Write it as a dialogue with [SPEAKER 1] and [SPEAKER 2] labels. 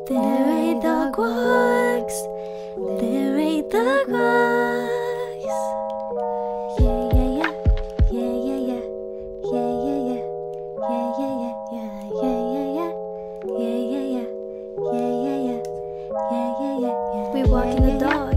[SPEAKER 1] There ain't the Goghs. There ain't the Goghs. Yeah, yeah, yeah. Yeah, yeah, yeah. Yeah, yeah, yeah. Yeah, yeah, yeah. Yeah, yeah, yeah. Yeah, yeah, yeah. Yeah, yeah, yeah. Yeah, yeah, yeah. We walk in the dark.